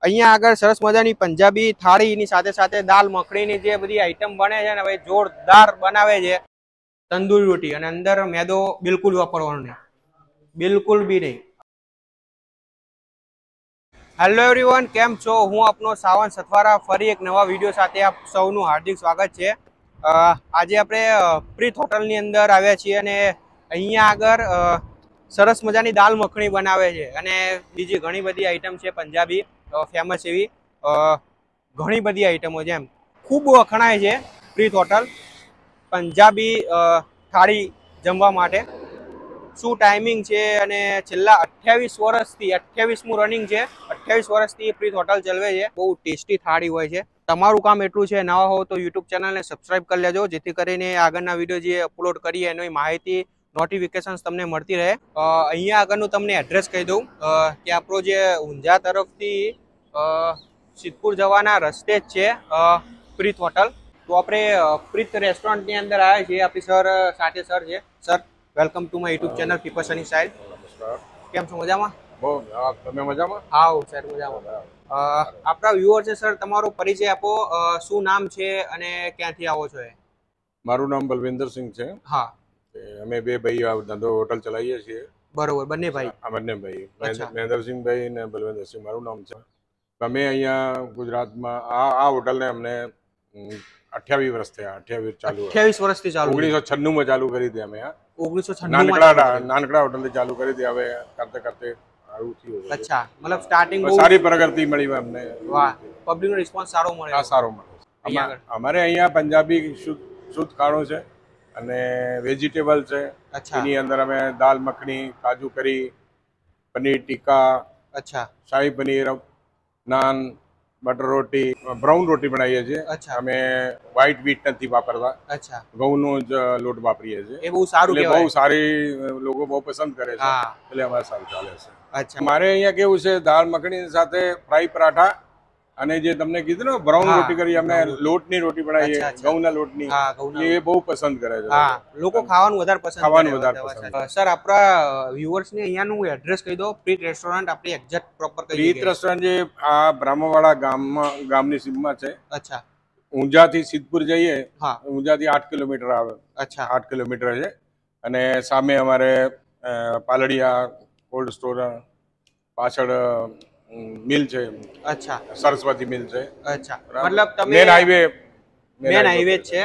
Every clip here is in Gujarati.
અહીંયા આગળ સરસ મજાની પંજાબી થાળીની સાથે સાથે દાલ મખણીની જે બધી આઈટમ બને છે ને ભાઈ જોરદાર બનાવે છે તંદૂરી રોટી અને અંદર મેદો બિલકુલ વાપરવાનો નહીં, બિલકુલ બી નહીં. હેલો એવરીવન, કેમ છો? હું આપનો સાવન સથવારા ફરી એક નવા વિડીયો સાથે આપ સૌનું હાર્દિક સ્વાગત છે. આજે આપણે પ્રીત હોટલની અંદર આવ્યા છીએ અને અહીંયા આગળ સરસ મજાની દાલ મખણી બનાવે છે અને બીજી ઘણી બધી આઈટમ છે પંજાબી ફેમસ એવી ઘણી બધી આઈટમો જેમ ખૂબ વખણાય છે પ્રીત હોટલ પંજાબી થાળી જમવા માટે. શું ટાઈમિંગ છે અને છેલ્લા 28 વર્ષથી 28મું રનિંગ છે, 28 વર્ષથી પ્રીત હોટલ ચલવે છે. બહુ ટેસ્ટી થાળી હોય છે. તમારું કામ એટલું છે, નવા હો તો યુટ્યુબ ચેનલને સબસ્ક્રાઇબ કરી લેજો જેથી કરીને આગળના વિડીયો જે અપલોડ કરીએ એની માહિતી નોટિફિકેશન્સ તમને મળતી રહે. અહીંયા આગળનું તમને એડ્રેસ કહી દઉં કે આપણો જે ઊંઝા તરફથી સિદ્ધપુર જવાના રસ્તે જ છે પ્રીત હોટલ. તો આપણે પ્રીત રેસ્ટોરન્ટની અંદર આવ્યા છીએ. આપણી સર સાથે સર છે. Sir, welcome to my YouTube channel people sunny side. નમસ્કાર. કેમ છો? મજામાં? બહુ તમે મજામાં? હા સર, મજામાં. આપણા વ્યુઅર છે સર, તમારો પરિચય આપો. શું નામ છે અને ક્યાંથી આવો છો? મારું નામ બલવિંદરસિંહ છે. હા, અમે બે ભાઈ આ ધંધો હોટલ ચલાવીએ છીએ. બરોબર. બંને ભાઈ? આ બંને ભાઈ, અચ્છા. મહેન્દ્રસિંહભાઈ અને બલવિંદરસિંહ મારું નામ છે. અમે અહીંયા ગુજરાતમાં આ હોટલને અમને 28 વર્ષ થયા. 28 ચાલુ 28 વર્ષથી ચાલુ. 1996 ચાલુ કરી હતી અમે. 1996 નાનકડા હોટલથી ચાલુ કરી હતી. હવે કરતે કરતે આવું થયું. અચ્છા, મતલબ સ્ટાર્ટિંગ સારી પ્રગતિ મળી અમને. વાહ, પબ્લિકનો રિસ્પોન્સ સારો મળે. હા, સારો મળે. અમારે અહીંયા પંજાબી શુદ્ધ ખાણું છે અને વેજીટેબલ છે. એની અંદર અમે દાલ મખની, કાજુ કરી, પનીર ટીકા, અચ્છા, શાહી પનીર, નાન, બટર રોટી, બ્રાઉન રોટી બનાવીએ છીએ. અમે વ્હાઈટ વીટ નથી વાપરતા. અચ્છા, ઘઉંનો જ લોટ વાપરીએ છીએ. એ બહુ સારું એટલે બહુ સારી, લોકો બહુ પસંદ કરે છે. એટલે અમારે સારું ચાલે છે. અચ્છા, મારે અહીંયા કેવું છે, દાળ મખની સાથે ફ્રાય પરાઠા અને જે તમને કીધું ને બ્રાઉન રોટી કરી, અમે લોટની રોટી બનાવીએ, ઘઉંના લોટની, એ બહુ પસંદ કરે છે. હા, લોકો ખાવાનું વધારે પસંદ કરે. સર, આપણા વ્યુઅર્સને અહીંયાનું એડ્રેસ કહી દો. પ્રીત રેસ્ટોરન્ટ આપણી એક્ઝેક્ટ પ્રોપર કહી દો. પ્રીત રેસ્ટોરન્ટ જે આ બ્રાહ્મણવાડા ગામની સીમમાં છે. અચ્છા. ઊંઝાથી સિદ્ધપુર જઈએ, ઊંઝાથી 8 કિલોમીટર આવે. અચ્છા, 8 કિલોમીટર છે. અને સામે અમારે પાલડિયા કોલ્ડ સ્ટોર પાછળ મિલ છે. અચ્છા, સરસ્વતી મિલ છે. અચ્છા, મતલબ તમે મેન હાઈવે છે.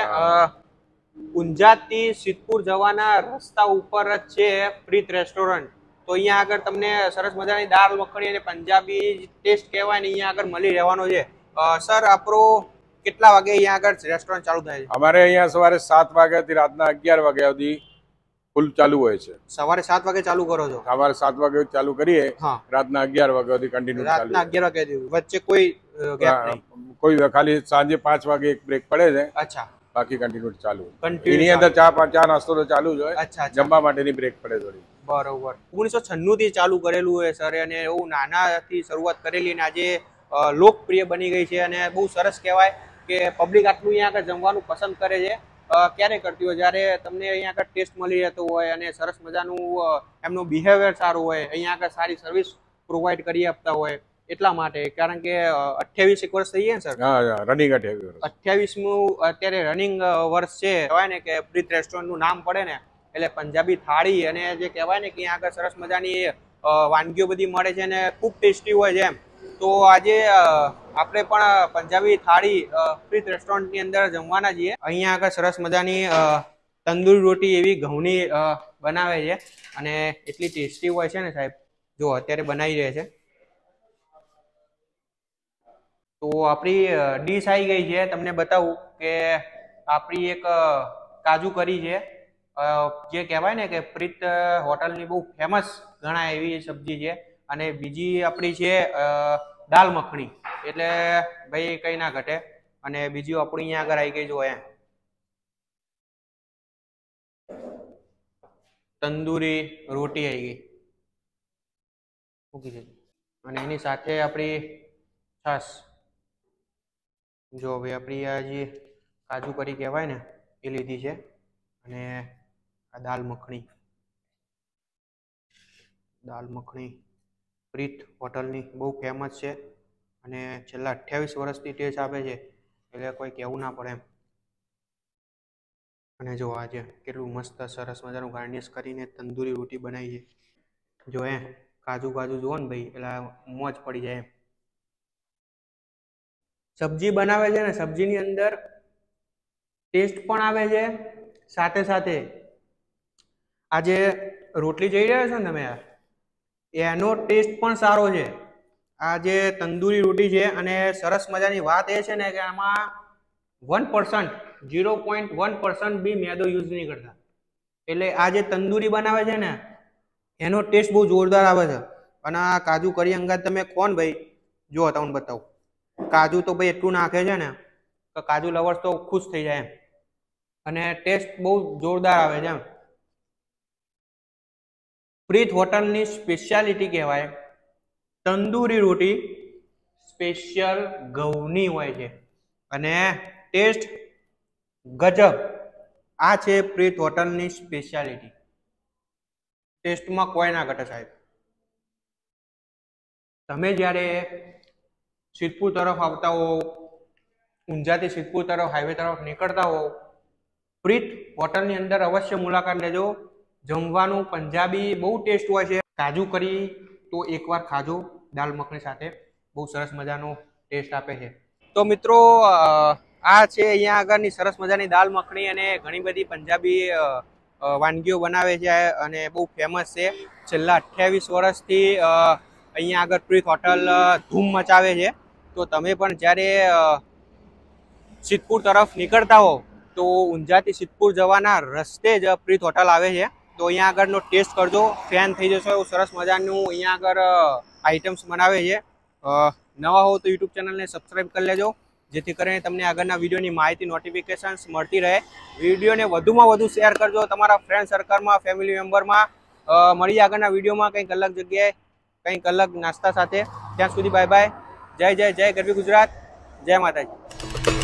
ઊંઝાથી સિદ્ધપુર જવાના રસ્તા ઉપર જ છે પ્રીત રેસ્ટોરન્ટ. તો અહીંયા આગળ તમને સરસ મજાની દાળ મખણી અને પંજાબી ટેસ્ટ કહેવાય ને અહીંયા આગળ મળી રહેવાનો છે. સર, આપણો કેટલા વાગે અહીંયા આગળ રેસ્ટોરન્ટ ચાલુ થાય છે? અમારે અહીંયા સવારે 7 વાગ્યાથી રાતના 11 વાગ્યા સુધી ફૂલ ચાલુ હોય છે. સવારે 7 વાગે ચાલુ કરો છો? સવારે 7 વાગે ચાલુ કરીએ, રાતના 11 વાગ્યા સુધી કન્ટિન્યુ ચાલુ. રાતના 11 વાગ્યા સુધી વચ્ચે કોઈ ગેપ નહીં? કોઈ ખાલી સાંજે 5 વાગે એક બ્રેક પડે છે. અચ્છા, બાકી કન્ટિન્યુ ચાલુ. એની અંદર ચા નાસ્તો તો ચાલુ જ હોય. અચ્છા, જમવા માટેની બ્રેક પડે થોડી. બરોબર. 1996 થી ચાલુ કરેલું હોય સર, અને એવું નાનાથી શરૂઆત કરેલી અને આજે લોકપ્રિય બની ગઈ છે અને બહુ સરસ કહેવાય કે પબ્લિક આટલું અહીંયા આગળ જમવાનું પસંદ કરે છે. ક્યારે કરતી હોય? જ્યારે તમને અહીંયા આગળ ટેસ્ટ મળી રહેતો હોય અને સરસ મજાનું એમનું બિહેવિયર સારું હોય, અહીંયા આગળ સારી સર્વિસ પ્રોવાઈડ કરી આપતા હોય એટલા માટે. કારણ કે 28 વર્ષ થઈ ગયા સર? હા, રનિંગ 28મું અત્યારે રનિંગ વર્ષ છે. કહેવાય ને કે પ્રીત રેસ્ટોરન્ટનું નામ પડે ને એટલે પંજાબી થાળી અને જે કહેવાય ને કે અહીંયા આગળ સરસ મજાની વાનગીઓ બધી મળે છે અને ખૂબ ટેસ્ટી હોય છે એમ. તો આજે આપણે પણ પંજાબી થાળી પ્રીત રેસ્ટોરન્ટની અંદર જમવાના છીએ. અહીંયા આગળ સરસ મજાની તંદૂરી રોટી એવી ઘઉંની બનાવે છે અને એટલી ટેસ્ટી હોય છે ને સાહેબ. જો અત્યારે બનાવી રહ્યા છે. તો આપણી ડીશ આવી ગઈ છે. તમને બતાવું કે આપણી એક કાજુ કરી છે, જે કહેવાય ને કે પ્રીત હોટલની બહુ ફેમસ ઘણા એવી સબ્જી છે. અને બીજી આપણી છે દાલ મખણી, એટલે ભાઈ કઈ ના ઘટે. અને બીજું આપણી અહીંયા આગળ આવી ગઈ જો એમ તંદૂરી રોટી આવી ગઈ મૂકી દેજો. અને એની સાથે આપણી છાશ. જો ભાઈ આપણી આ જે કાજુ કરી કહેવાય ને એ લીધી છે. અને આ દાલ મખણી પ્રીત હોટલની બહુ ફેમસ છે અને છેલ્લા 28 વર્ષથી ટેસ્ટ આપે છે એટલે કોઈ કહેવું ના પડે એમ. અને જો આજે કેટલું મસ્ત સરસ મજાનું ગાર્નિશ કરીને તંદૂરી રોટી બનાવી છે. જો કાજુ કાજુ જુઓ ને ભાઈ એટલે મોજ પડી જાય એમ. સબ્જી બનાવે છે ને સબ્જીની અંદર ટેસ્ટ પણ આવે છે, સાથે સાથે આ જે રોટલી જઈ રહ્યા છો ને તમે એનો ટેસ્ટ પણ સારો છે. આ જે તંદૂરી રોટી છે અને સરસ મજાની વાત એ છે ને કે આમાં 1% 0.1% બી મેદો યુઝ નહીં કરતા. એટલે આ જે તંદૂરી બનાવે છે ને એનો ટેસ્ટ બહુ જોરદાર આવે છે. અને આ કાજુ કરી અંગાત તમે કોણ ભાઈ જો તમને બતાવું. કાજુ તો ભાઈ એટલું નાખે છે ને તો કાજુ લવર્સ તો ખુશ થઈ જાય એમ. અને ટેસ્ટ બહુ જોરદાર આવે છે એમ. પ્રીત હોટલની સ્પેશિયાલિટી કહેવાય તંદૂરી રોટી સ્પેશિયલ ઘઉંની હોય છે અને ટેસ્ટ ગજબ. આ છે પ્રીત હોટલની સ્પેશિયાલિટી. ટેસ્ટમાં કોઈ ના ઘટે સાહેબ. તમે જ્યારે સિદ્ધપુર તરફ આવતા હો, ઊંઝાથી સિદ્ધપુર તરફ હાઈવે તરફ નીકળતા હો, પ્રીત હોટલની અંદર અવશ્ય મુલાકાત લેજો. જમવાનું પંજાબી બહુ ટેસ્ટ હોય છે. કાજુ કરી તો એકવાર ખાજો દાલ મખની સાથે, બહુ સરસ મજાનો ટેસ્ટ આપે છે. તો મિત્રો આ છે અહીંયા આગળની સરસ મજાની દાલ મખણી અને ઘણી બધી પંજાબી વાનગીઓ બનાવે છે અને બહુ ફેમસ છે. છેલ્લા 28 વર્ષથી અહીંયા આગળ પ્રીત હોટલ ધૂમ મચાવે છે. તો તમે પણ જ્યારે સિદ્ધપુર તરફ નીકળતા હો તો ઊંઝાથી સિદ્ધપુર જવાના રસ્તે જ પ્રીત હોટલ આવે છે. તો અહીંયા આગળનો ટેસ્ટ કરજો, ફેન થઈ જશો. એવું સરસ મજાનું અહીંયા આગળ આઇટમ્સ બનાવે છે. નવા હો તો યુટ્યુબ ચેનલને સબસ્ક્રાઈબ કરી લેજો જેથી કરીને તમને આગળના વિડીયોની માહિતી નોટિફિકેશન્સ મળતી રહે. વિડીયોને વધુમાં વધુ શેર કરજો તમારા ફ્રેન્ડ સર્કલમાં, ફેમિલી મેમ્બરમાં. મળીએ આગળના વિડીયોમાં કંઈક અલગ જગ્યાએ, કંઈક અલગ નાસ્તા સાથે. ત્યાં સુધી બાય બાય. જય જય જય ગરવી ગુજરાત. જય માતાજી.